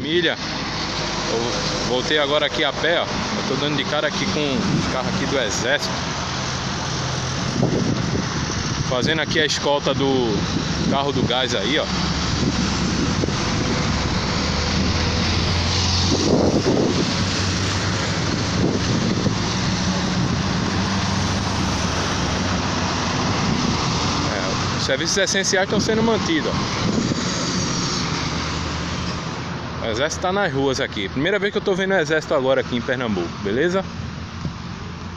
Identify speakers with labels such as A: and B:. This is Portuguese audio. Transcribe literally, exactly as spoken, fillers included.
A: família. Eu voltei agora aqui a pé, ó. Eu tô dando de cara aqui com os carros aqui do exército, fazendo aqui a escolta do carro do gás aí, ó. É, os serviços essenciais estão sendo mantidos, ó. O exército tá nas ruas aqui. Primeira vez que eu tô vendo o exército agora aqui em Pernambuco, beleza?